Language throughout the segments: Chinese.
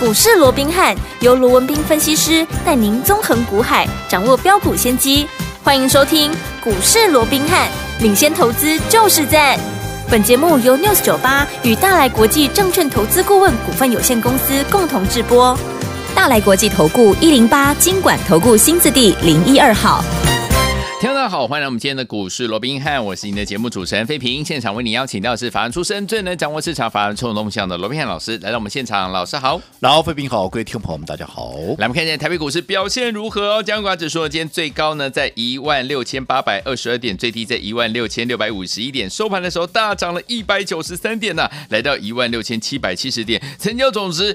股市罗宾汉由罗文彬分析师带您纵横股海，掌握标股先机。欢迎收听股市罗宾汉，领先投资就是赞。本节目由 News98 与大来国际证券投资顾问股份有限公司共同制播。大来国际投顾108金管投顾新字第012号。 听众大家好，欢迎来我们今天的股市罗宾汉，我是您的节目主持人费平。现场为你邀请到的是法案出身、最能掌握市场法案冲动向的罗宾汉老师来到我们现场。老师好。 然后费平好，各位听众朋友们大家好。 来，我们看一下台北股市表现如何哦。加权指数今天最高呢在16822点，最低在16651点，收盘的时候大涨了193点呢，来到16770点，成交总值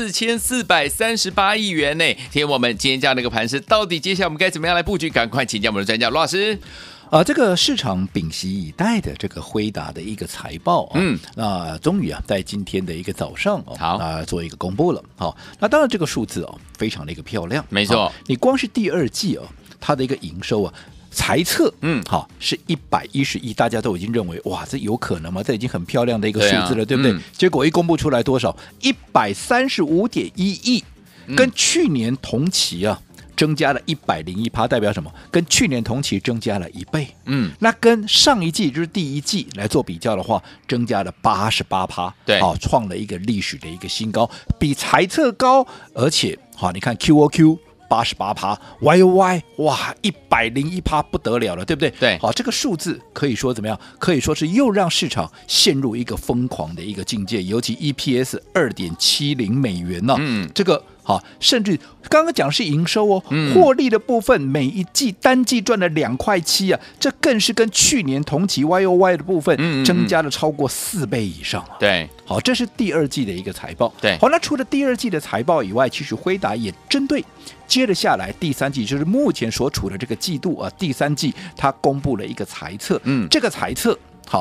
4438亿元呢。听我们今天这样的一个盘势，到底接下来我们该怎么样来布局？赶快请教我们的专家罗老师。 这个市场屏息以待的这个辉达的一个财报那终于在今天的一个早上做一个公布了。那当然这个数字非常的一个漂亮， 没错。 你光是第二季它的一个营收财测是110亿，大家都已经认为哇，这有可能吗？这已经很漂亮的一个数字了，对不对？结果一公布出来多少？135.1亿，跟去年同期增加了101%，代表什么？跟去年同期增加了1倍。那跟上一季就是第一季来做比较的话，增加了88%， 对， 创了一个历史的一个新高，比财测高，而且你看 QOQ 88%， YOY 哇101%，不得了了，对不对？ 对， 这个数字可以说怎么样？可以说是又让市场陷入一个疯狂的一个境界，尤其 EPS 2.70美元呢，这个。甚至刚刚讲是营收获利的部分，每一季单季赚了2.7块这更是跟去年同期 YOY 的部分增加了超过4倍以上。 对， 好，这是第二季的一个财报。 对， 好，那除了第二季的财报以外，其实辉达也针对接着下来第三季，就是目前所处的这个季度第三季，它公布了一个财测。这个财测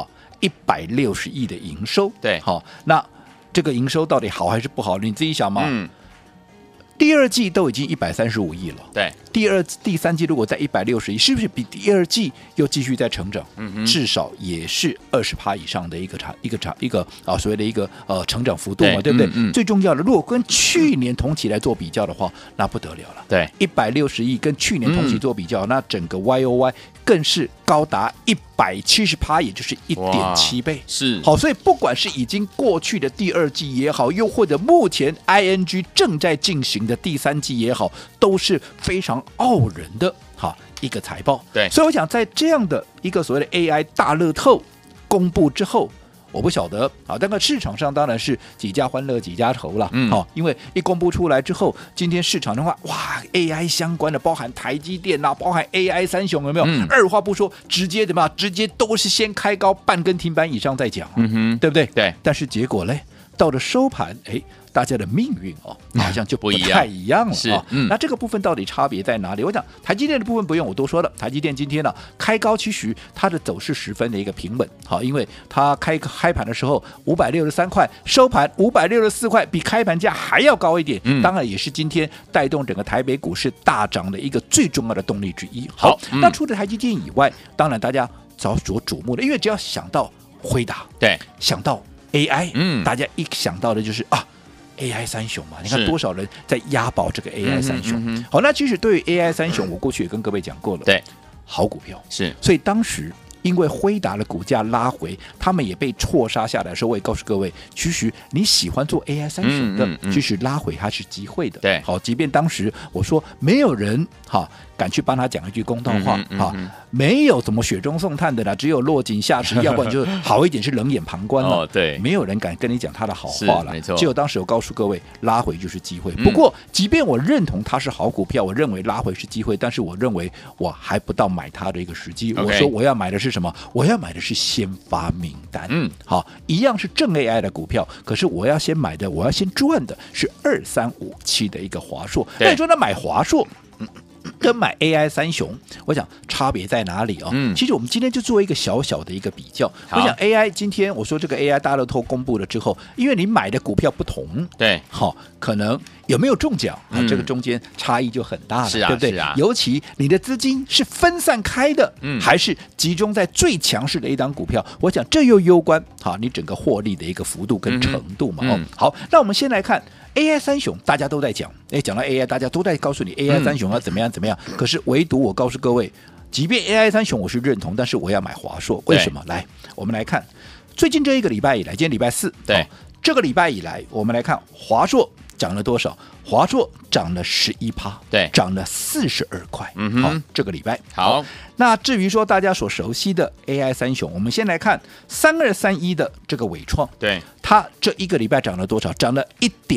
160亿的营收。 对， 好，那这个营收到底好还是不好？你自己想嘛。第二季都已经135亿了， 对， 第三季如果在160亿，是不是比第二季又继续在成长？至少也是20%以上的一个所谓的一个成长幅度嘛，对不对？最重要的，如果跟去年同期来做比较的话，那不得了了。 对 ，160亿跟去年同期做比较，那整个 YOY 更是高达170%，也就是1.7倍。 是， 好，所以不管是已经过去的第二季也好，又或者目前 ING 正在进行的第三季也好，都是非常傲人的一个财报。 对， 所以我想在这样的一个所谓的 AI 大乐透公布之后，我不晓得但是市场上当然是几家欢乐几家愁了。因为一公布出来之后，今天市场的话，哇 ，AI 相关的，包含台积电包含 AI 三雄，有没有？二话不说，直接怎么样？直接都是先开高半根停板以上再讲，对不对？ 对。 但是结果嘞，到了收盘，大家的命运好像就不太一样了。 是， 那这个部分到底差别在哪里？我想台积电的部分不用我多说了，台积电今天开高，其实它的走势十分的一个平稳，因为它开盘的时候563块，收盘564块，比开盘价还要高一点。当然也是今天带动整个台北股市大涨的一个最重要的动力之一。好，那除了台积电以外，当然大家所瞩目的，因为只要想到辉达， 对， 想到 AI，大家一想到的就是AI 三雄嘛，你看多少人在押宝这个 AI 三雄。好，那其实对于 AI 三雄，我过去也跟各位讲过了， 对， 好股票是， 所以当时因为辉达的股价拉回，他们也被错杀下来的时候，我也告诉各位，其实你喜欢做 AI 三雄的，其实拉回它是机会的。 对， 好，即便当时我说没有人敢去帮他讲一句公道话没有怎么雪中送炭的啦，只有落井下石，要不然就好一点是冷眼旁观了。 对， 没有人敢跟你讲他的好话了。 没错， 只有当时我告诉各位，拉回就是机会。不过，即便我认同它是好股票，我认为拉回是机会，但是我认为我还不到买它的一个时机。我说我要买的是什么？我要买的是先发名单。好，一样是正 AI 的股票，可是我要先买的，我要先赚的是2357的一个华硕。那你说那买华硕？ 跟买 AI 三雄，我想差别在哪里哦？其实我们今天就做一个小小的一个比较。我想 AI 今天我说这个 AI 大乐透公布了之后，因为你买的股票不同， 对， 好，可能有没有中奖这个中间差异就很大了， 是啊， 对不对？ 是啊， 尤其你的资金是分散开的，还是集中在最强势的一档股票？我想这又攸关好你整个获利的一个幅度跟程度嘛。好，那我们先来看 AI 三雄，大家都在讲，讲到 AI， 大家都在告诉你 AI 三雄要怎么样怎么样。可是唯独我告诉各位，即便 AI 三雄我是认同，但是我要买华硕，为什么？来，我们来看最近这一个礼拜以来，今天礼拜四， 对， 这个礼拜以来，我们来看华硕涨了多少？华硕涨了11%， 对， 涨了42块。好，这个礼拜好。 那至于说大家所熟悉的 AI 三雄，我们先来看3231的这个伟创， 对， 它这一个礼拜涨了多少？涨了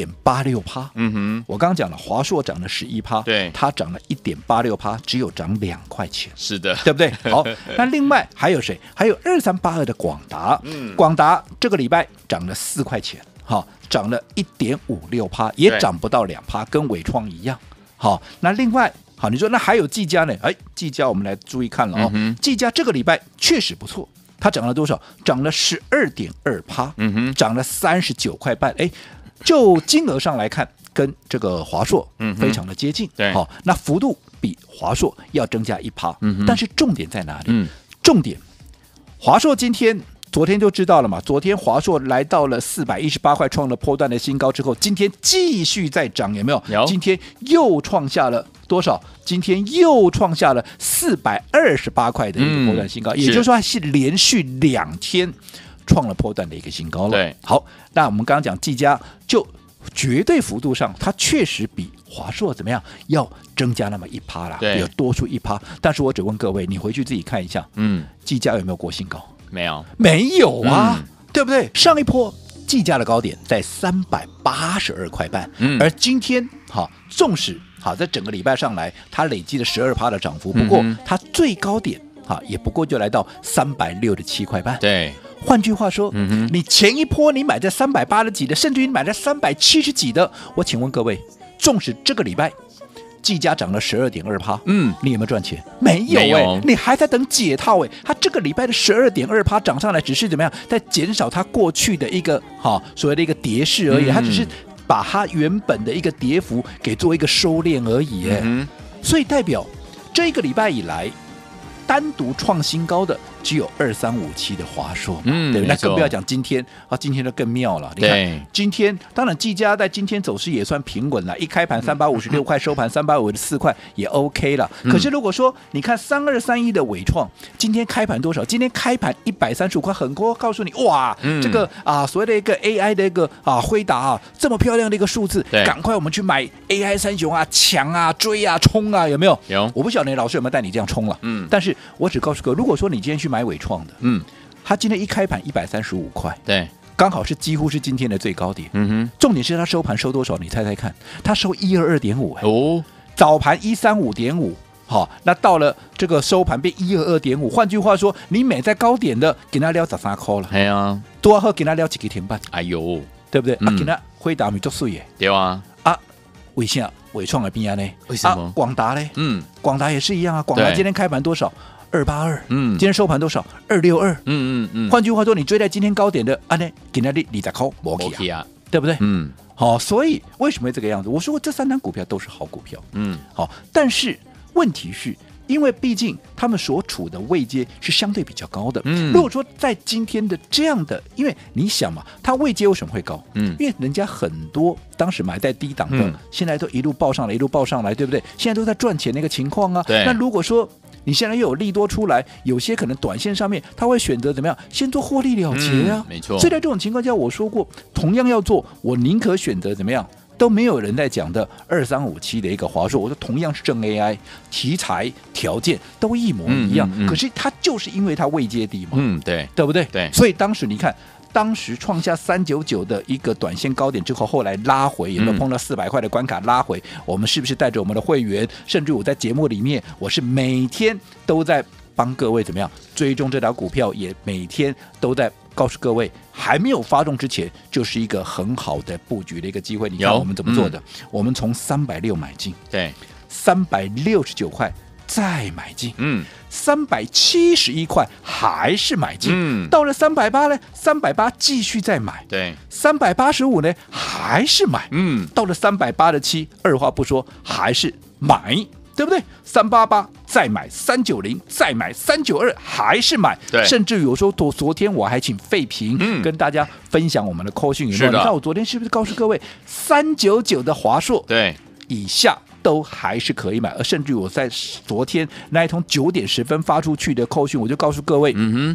1.86%。我刚刚讲了，华硕涨了11%， 对， 它涨了1.86%，只有涨2块钱， 是的， 对不对？好，那另外还有谁？还有2382的广达，广达这个礼拜涨了4块钱。好，涨了1.56%，也涨不到2%，跟伟创一样。好，那另外，好，你说那还有技嘉呢？技嘉我们来注意看了哦。技嘉这个礼拜确实不错，它涨了多少？涨了12.2%，涨了39块半。就金额上来看，跟这个华硕非常的接近。 对， 好，那幅度比华硕要增加1%。但是重点在哪里？重点，华硕昨天就知道了嘛，昨天华硕来到了418块，创了波段的新高之后，今天继续再涨，有没有？ 有。 今天又创下了多少？今天又创下了428块的一个波段新高，也就是说是连续2天创了波段的一个新高了。 对， 好，那我们刚刚讲技嘉，就绝对幅度上，它确实比华硕怎么样？要增加那么1%啦，有多出1%。但是我只问各位，你回去自己看一下，技嘉有没有过新高？没有啊，对不对？上一波技嘉的高点在382块半，而今天纵使在整个礼拜上来，它累积了12%的涨幅，不过它最高点也不过就来到367块半。 对， 换句话说，你前一波你买在380几的，甚至于你买在370几的，我请问各位，纵使这个礼拜技嘉涨了12.2%，你有没有赚钱？没有你还在等解套它这个礼拜的12.2%涨上来，只是怎么样，在减少它过去的一个所谓的一个跌势而已，它只是把它原本的一个跌幅给做一个收敛而已。所以代表这一个礼拜以来，单独创新高的只有2357的华硕，对，那更不要讲今天今天就更妙了。你看今天，当然技嘉在今天走势也算平稳了，一开盘356块，收盘354块也 OK 了。可是如果说你看3231的伟创，今天开盘多少？今天开盘135块，很多告诉你哇，这个所谓的一个 AI 的一个辉达这么漂亮的一个数字，赶快我们去买 AI 三雄抢追冲有没有？ 有。 我不晓得你老师有没有带你这样冲了，但是我只告诉各位，如果说你今天去买伟创的，它今天一开盘135块， 对， 刚好是几乎是今天的最高点。重点是它收盘收多少？你猜猜看，它收122.5。早盘135.5，那到了这个收盘变122.5。换句话说，你买在高点的，给它撩13块了。 哎呀， 多喝给它撩几个天半。 哎呦， 对不对？给它辉达米做碎耶。 对啊。 为啥伟创的边呢？ 为什么？ 广达呢？广达也是一样广达今天开盘多少？282，今天收盘多少？262，换句话说，你追在今天高点的，给那里20块，没去啊，对不对？好，所以为什么会这个样子？我说这3档股票都是好股票，好，但是问题是，因为毕竟他们所处的位阶是相对比较高的。如果说在今天的这样的，因为你想嘛，它位阶为什么会高？因为人家很多当时买在低档的，现在都一路报上来，一路报上来，对不对？现在都在赚钱的一个情况啊。那如果说你现在又有利多出来，有些可能短线上面他会选择怎么样，先做获利了结啊。 没错。 所以在这种情况下，我说过，同样要做，我宁可选择怎么样？都没有人在讲的2357的一个华硕，我说同样是正 AI 题材条件都一模一样，可是它就是因为它位阶低嘛，对不对？ 对， 所以当时你看，当时创下399的一个短线高点之后，后来拉回，有没有碰到400块的关卡拉回？我们是不是带着我们的会员，甚至我在节目里面，我是每天都在帮各位怎么样追踪这条股票，也每天都在告诉各位，还没有发动之前，就是一个很好的布局的一个机会。你看我们怎么做的？我们从360买进， 对 369块再买进，371块还是买进，到了380呢，380继续再买， 对 ，385呢还是买，到了387，二话不说还是买，对不对？388再买，390再买，392还是买， 对， 甚至有时候昨天我还请费平跟大家分享我们的扣讯，你看我昨天是不是告诉各位399的华硕， 对， 以下都还是可以买，而甚至我在昨天那一通9点10分发出去的扣讯，我就告诉各位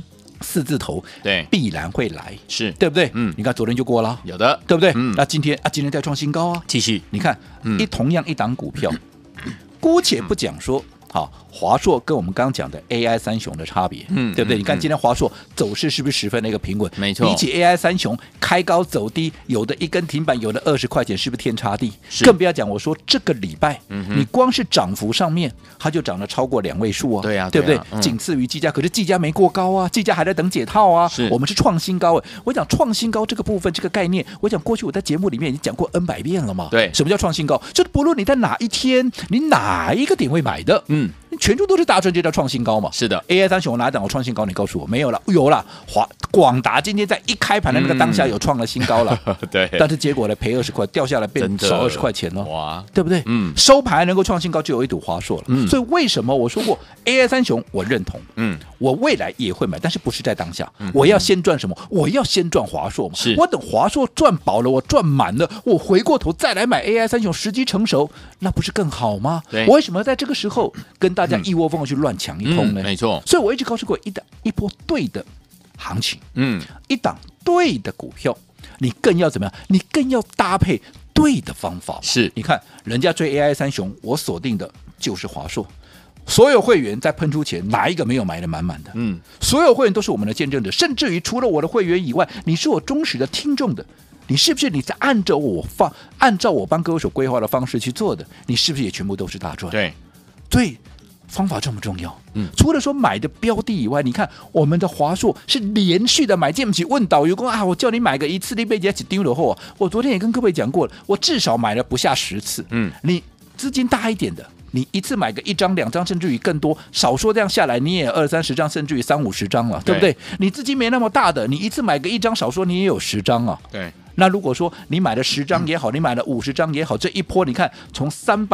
，4字头对必然会来， 是对不对？你看昨天就过了， 有的， 对不对？那今天再创新高啊， 继续， 你看，同样一档股票，姑且不讲说。好，华硕跟我们刚刚讲的 AI 三雄的差别，对不对？你看今天华硕走势是不是十分的一个平稳？ 没错， 比起 AI 三雄开高走低，有的一根停板，有的20块钱，是不是天差地？更不要讲，我说这个礼拜，你光是涨幅上面，它就涨了超过2位数啊， 对啊， 对不对？仅次于技嘉，可是技嘉没过高啊，技嘉还在等解套啊，我们是创新高哎。我讲创新高这个部分，这个概念，我讲过去我在节目里面已经讲过 N 百遍了嘛。 对， 什么叫创新高？就是不论你在哪一天，你哪一个点位买的，全部都是大赚，这叫创新高嘛？ 是的 ，AI 三雄哪档有创新高？你告诉我，没有了，有了。广达今天在一开盘的那个当下有创了新高了， 对， 但是结果呢，赔20块，掉下来变少20块钱了， 哇， 对不对？收盘能够创新高，就有一赌华硕了。所以为什么我说过 AI 三雄，我认同，我未来也会买，但是不是在当下，我要先赚什么？我要先赚华硕嘛。我等华硕赚饱了，我赚满了，我回过头再来买 AI 三雄，时机成熟，那不是更好吗？我为什么在这个时候跟大家一窝蜂的去乱抢一通呢？ 没错， 所以我一直告诉过一波对的行情，一档对的股票，你更要怎么样？你更要搭配对的方法。 是， 你看人家追 AI 三雄，我锁定的就是华硕。所有会员在喷出前，哪一个没有买的满满的？所有会员都是我们的见证者，甚至于除了我的会员以外，你是我忠实的听众的。你是不是你在按照我帮各位所规划的方式去做的？你是不是也全部都是大赚？对，方法重不重要？除了说买的标的以外，你看我们的华硕是连续的买进不起。问导游说啊，我叫你买个一次，你被人家丢了后啊，我昨天也跟各位讲过了，我至少买了不下10次。你资金大一点的，你一次买个1张2张，甚至于更多，少说这样下来你也20-30张，甚至于30-50张了，对不对？你资金没那么大的，你一次买个1张，少说你也有10张啊。 对。 那如果说你买了10张也好，你买了50张也好，这一波你看从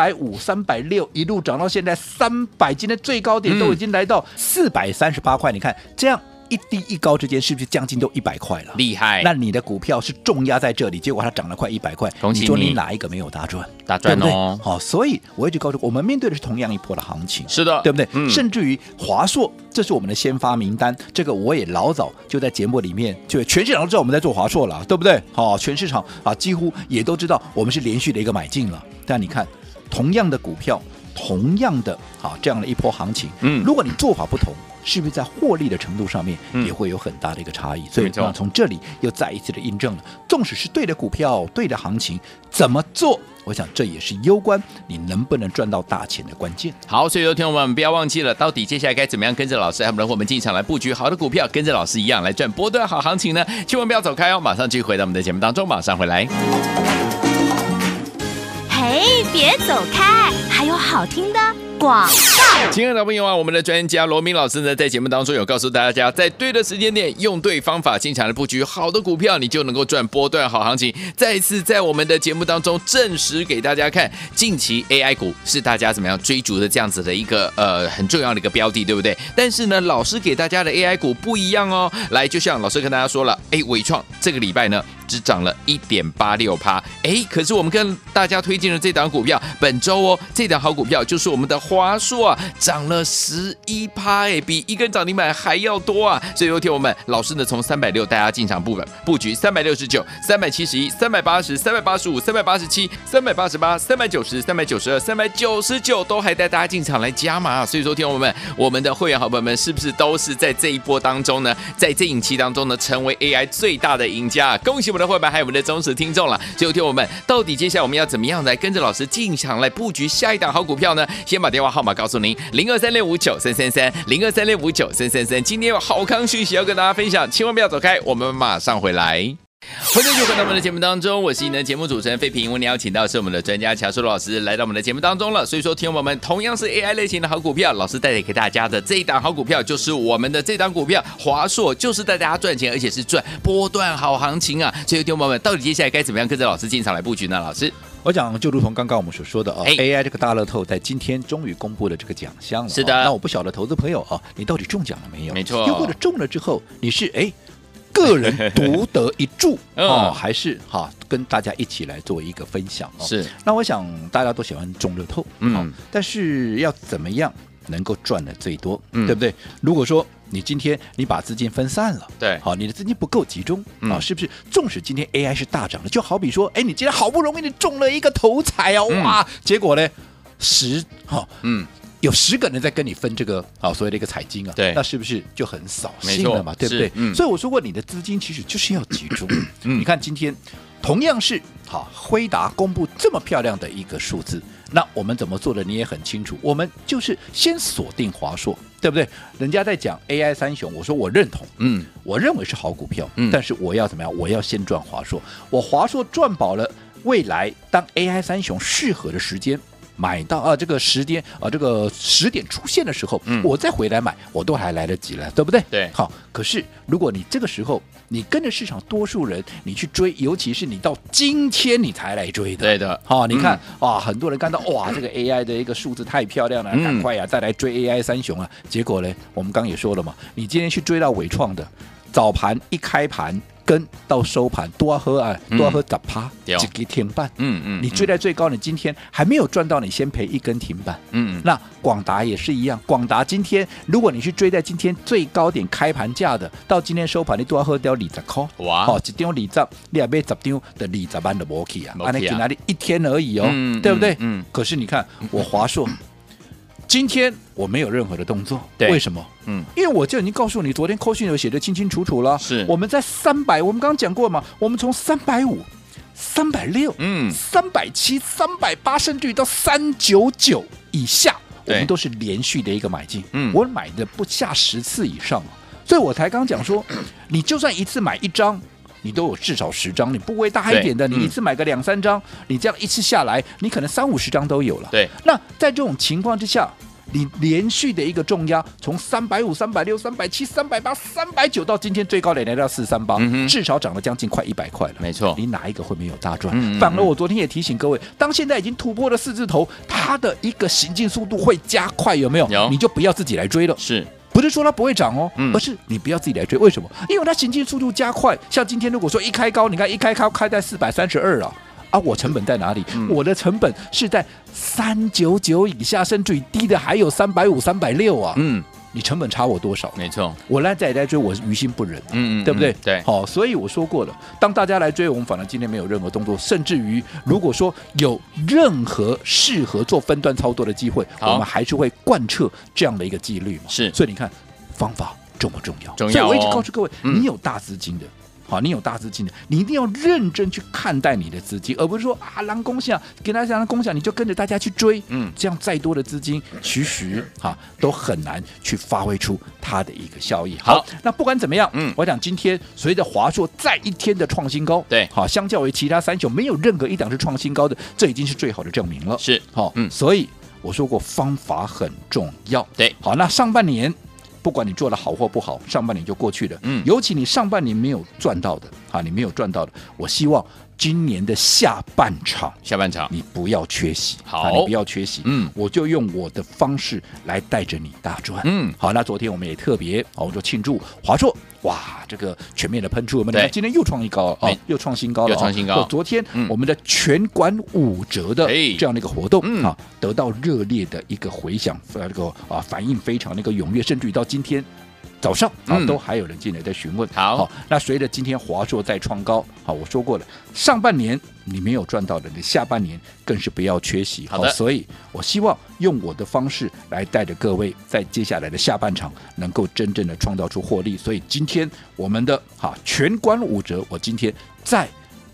350、360一路涨到现在300，今天最高点都已经来到438块，你看这样一低一高之间是不是将近都100块了？ 厉害！ 那你的股票是重压在这里，结果它涨了快100块， 恭喜你！ 说你哪一个没有大赚？ 大赚哦！ 对不对？好，所以我一直告诉我们，面对的是同样一波的行情， 是的， 对不对？甚至于华硕，这是我们的先发名单，这个我也老早就在节目里面，就全市场都知道我们在做华硕了，对不对？好，全市场啊几乎也都知道我们是连续的一个买进了。但你看，同样的股票，同样的这样的一波行情，如果你做法不同，是不是在获利的程度上面也会有很大的一个差异？所以从这里又再一次的印证了，纵使是对的股票、对的行情，怎么做？我想这也是攸关你能不能赚到大钱的关键。 好，所以有听众们不要忘记了，到底接下来该怎么样跟着老师，还有我们进场来布局好的股票，跟着老师一样来赚波段好行情呢？千万不要走开哦，马上继续回到我们的节目当中，马上回来。 嘿，别走开，还有好听的广告。 亲爱的朋友啊，我们的专家罗明老师呢，在节目当中有告诉大家，在对的时间点，用对方法进场的布局好的股票，你就能够赚波段好行情。再一次在我们的节目当中证实给大家看，近期 AI 股是大家怎么样追逐的这样子的一个很重要的一个标的，对不对？但是呢，老师给大家的 AI 股不一样哦。来，就像老师跟大家说了，伟创这个礼拜呢只涨了 1.86%， 可是我们跟大家推荐的这档股票，本周哦，这档好股票就是我们的华硕啊，涨了11%，比一根涨停板还要多啊！所以有天我们老师呢从360带大家进场布局369、371、380、385、387、388、390、392、399都还带大家进场来加码啊！所以说天我们的会员好朋友们是不是都是在这一波当中呢，在这一期当中呢，成为 AI 最大的赢家？恭喜我们的会员还有我们的忠实听众了。所以有天我们到底接下来我们要怎么样来跟着老师进场来布局下一档好股票呢？先把电话号码告诉您，0236593333 0236593333。今天有好康讯息要跟大家分享，千万不要走开，我们马上回来。 欢迎继续回到我们的节目当中，我是你的节目主持人费平。我们邀请到是我们的专家乔树老师来到我们的节目当中了。所以说，听众朋友们，同样是 AI 类型的好股票，老师带给大家的这一档好股票，就是我们的这档股票华硕，就是带大家赚钱，而且是赚波段好行情啊。所以，听众朋友们，到底接下来该怎么样跟着老师进场来布局呢？老师， 我讲就如同刚刚我们所说的AI 这个大乐透在今天终于公布了这个奖项了。 是的， 那我不晓得投资朋友你到底中奖了没有？ 没错， 又或者中了之后，你是个人独得一注还是跟大家一起来做一个分享是， 那我想大家都喜欢中乐透，但是要怎么样能够赚的最多，对不对？如果说你今天你把资金分散了， 对， 好，你的资金不够集中是不是？纵使今天 AI 是大涨的，就好比说，你今天好不容易你中了一个头彩哇，结果呢有10个人在跟你分这个所谓的一个彩金对， 那是不是就很扫兴了嘛？对不对？所以我说过，你的资金其实就是要集中。你看今天同样是辉达公布这么漂亮的一个数字，那我们怎么做的你也很清楚，我们就是先锁定华硕，对不对？人家在讲 AI 三雄，我说我认同，我认为是好股票，但是我要怎么样？我要先赚华硕，我华硕赚饱了，未来当 AI 三雄适合的时间。买到这个时间这个10点出现的时候，我再回来买，我都还来得及了，对不对？ 对， 好。可是如果你这个时候你跟着市场多数人你去追，尤其是你到今天你才来追的， 对的。 你看很多人看到这个 AI 的一个数字太漂亮了，赶快再来追 AI 三雄啊！结果呢，我们刚也说了嘛，你今天去追到伟创的，早盘一开盘。跟到收盘多要喝10%，一根停板。你追在最高，你今天还没有赚到，你先赔一根停板。那广达也是一样，广达今天如果你去追在今天最高点开盘价的，到今天收盘你都要喝掉20块。哇！一张20，你还买10张的20万都没去啊！那给哪里1天而已对不对？可是你看我华硕。今天我没有任何的动作，为什么？因为我就已经告诉你，昨天扣讯有写得清清楚楚了。是我们在300，我们刚刚讲过嘛，我们从350、360、370、380，甚至于到399以下，我们都是连续的一个买进。我买的不下10次以上，所以我才刚讲说，你就算一次买1张。你都有至少10张，你部位大一点的，你一次买个2、3张，你这样一次下来，你可能30-50张都有了。 对， 那在这种情况之下，你连续的一个重压，从350、360、370、380、390到今天最高点来到438，至少涨了将近快100块了。 没错， 你哪一个会没有大赚？反而我昨天也提醒各位，当现在已经突破了4字头，它的一个行进速度会加快，有没有？ 有， 你就不要自己来追了。是。不是说它不会涨而是你不要自己来追。为什么？因为它行进速度加快。像今天如果说一开高，你看一开高开在432了我成本在哪里？我的成本是在399以下，甚至于低的还有350、360啊。你成本差我多少？ 没错， 我再来追，我于心不忍，对不对？ 对， 所以我说过了，当大家来追，我们反而今天没有任何动作，甚至于如果说有任何适合做分段操作的机会，我们还是会贯彻这样的一个纪律嘛。是，所以你看方法重不重要？重要。所以我一直告诉各位，你有大资金的。你有大资金的，你一定要认真去看待你的资金，而不是说狼共享，给大家共享，你就跟着大家去追，这样再多的资金，其实都很难去发挥出它的一个效益。好，那不管怎么样，我讲今天随着华硕再一天的创新高，对，相较于其他3雄，没有任何一档是创新高的，这已经是最好的证明了。是，所以我说过方法很重要。对，好，那上半年。不管你做的好或不好，上半年就过去了。尤其你上半年没有赚到的你没有赚到的，我希望今年的下半场你不要缺席。好，你不要缺席。我就用我的方式来带着你大赚。好，那昨天我们也特别我们就庆祝华硕，哇，这个全面的喷出，我们今天又创新高了又创新高了，又创新高。昨天我们的全馆5折的这样的一个活动得到热烈的一个回响，这个反应非常那个踊跃，甚至于到今天早上都还有人进来在询问。好，那随着今天华硕再创高，我说过了，上半年你没有赚到的，你下半年更是不要缺席。好，所以我希望用我的方式来带着各位，在接下来的下半场能够真正的创造出获利。所以今天我们的全馆5折，我今天再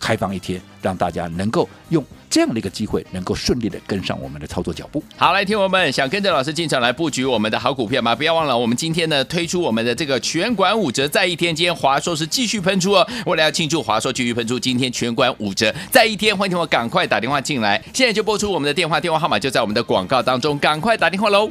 开放一天，让大家能够用这样的一个机会，能够顺利的跟上我们的操作脚步。 好，来，听友们想跟着老师进场来布局我们的好股票吗？不要忘了，我们今天呢推出我们的这个全馆5折再一天，今天华硕是继续喷出哦。为了要庆祝华硕继续喷出，今天全馆5折再一天，欢迎听我赶快打电话进来，现在就播出我们的电话号码就在我们的广告当中，赶快打电话喽。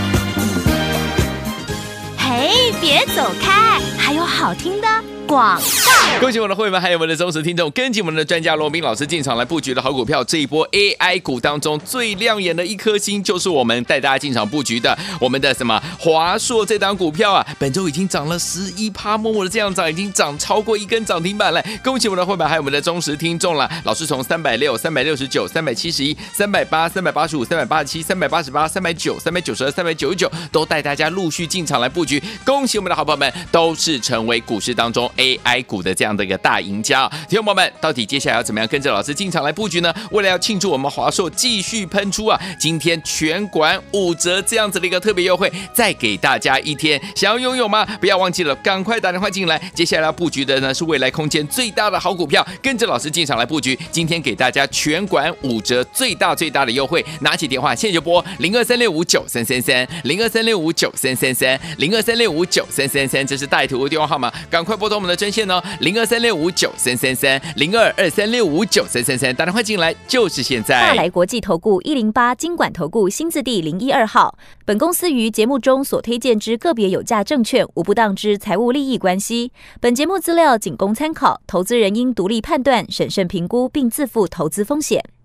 嘿，别走开，还有好听的广告。 恭喜我的会员还有我们的忠实听众，跟紧我们的专家罗宾老师进场来布局的好股票。这一波 AI 股当中最亮眼的一颗星，就是我们带大家进场布局的我们的什么华硕这档股票啊，本周已经涨了11%，默默的这样涨，已经涨超过1根涨停板了。恭喜我们的会员还有我们的忠实听众了。老师从360、369、371、380、385、387、388、390、392、399都带大家陆续进场来布局。恭喜我们的好朋友们，都是成为股市当中 AI 股的这样的一个大赢家。听众朋友们，到底接下来要怎么样跟着老师进场来布局呢？为了要庆祝我们华硕继续喷出啊，今天全馆5折这样子的一个特别优惠，再给大家一天，想要拥有吗？不要忘记了，赶快打电话进来。接下来要布局的呢是未来空间最大的好股票，跟着老师进场来布局。今天给大家全馆5折最大的优惠，拿起电话现在就拨0236593333 0236593333 0236593333，这是带图的电话号码，赶快拨通我们的专线哦，0236593333 0223659333，打电话进来就是现在。 大来国际投顾108金管投顾新字第012号。本公司于节目中所推荐之个别有价证券，无不当之财务利益关系。本节目资料仅供参考，投资人应独立判断、审慎评估，并自负投资风险。